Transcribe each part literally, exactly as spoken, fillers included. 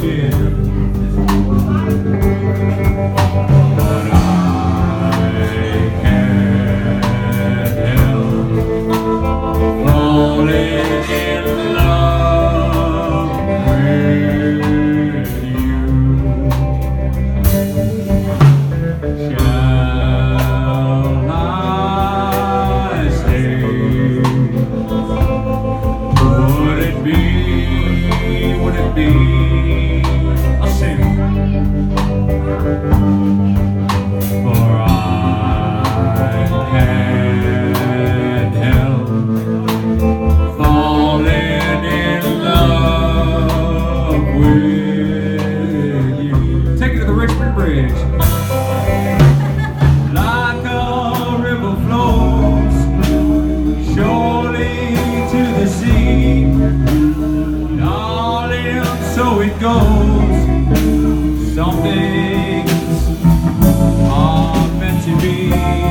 So it goes. Some things are meant to be.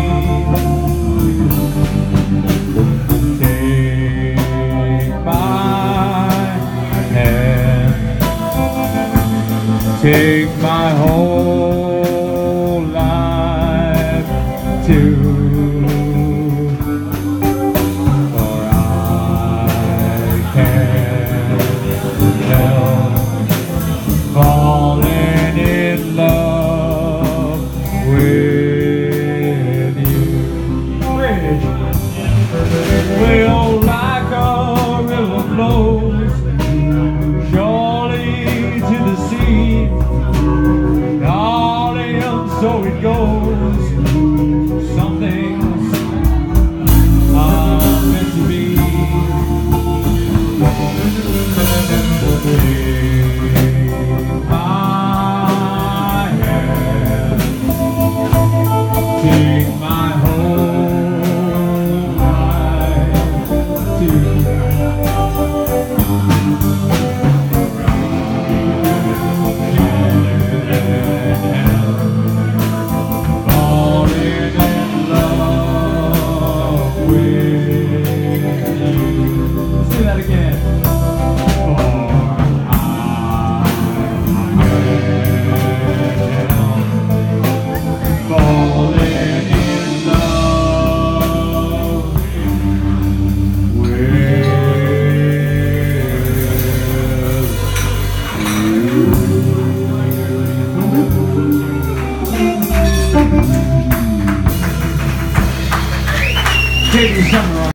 Take my hand, take my whole life too. For I can't help falling in love with you. Bridge. Well, like a river flows surely to the sea, darling, so it goes. Some things are meant to be. Take my whole life too. Falling in love with you. Let's do that again.